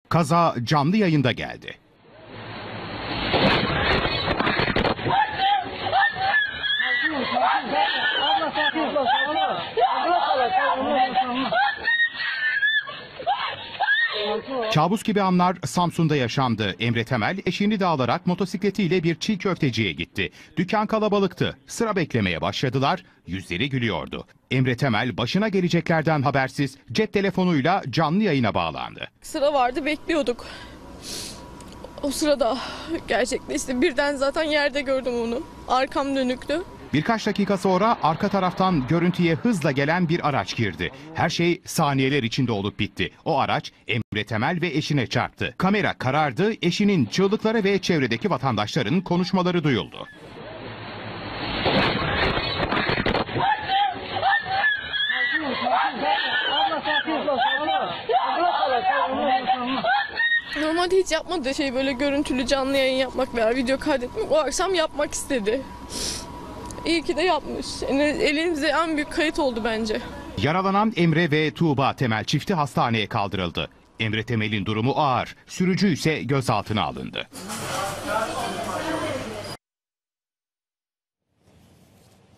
Kaza canlı yayında geldi. Kabus gibi anlar Samsun'da yaşandı. Emre Temel eşini de alarak motosikletiyle bir çiğ köfteciye gitti. Dükkan kalabalıktı. Sıra beklemeye başladılar. Yüzleri gülüyordu. Emre Temel başına geleceklerden habersiz cep telefonuyla canlı yayına bağlandı. Sıra vardı, bekliyorduk. O sırada gerçekleşti. Birden zaten yerde gördüm onu. Arkam dönüktü. Birkaç dakika sonra arka taraftan görüntüye hızla gelen bir araç girdi. Her şey saniyeler içinde olup bitti. O araç Emre Temel ve eşine çarptı. Kamera karardı, eşinin çığlıkları ve çevredeki vatandaşların konuşmaları duyuldu. Normalde hiç yapmadığı şey böyle görüntülü canlı yayın yapmak veya video kaydetmek. O akşam yapmak istedi. İyi ki de yapmış. Yani elimizde en büyük kayıt oldu bence. Yaralanan Emre ve Tuğba Temel çifti hastaneye kaldırıldı. Emre Temel'in durumu ağır, sürücü ise gözaltına alındı.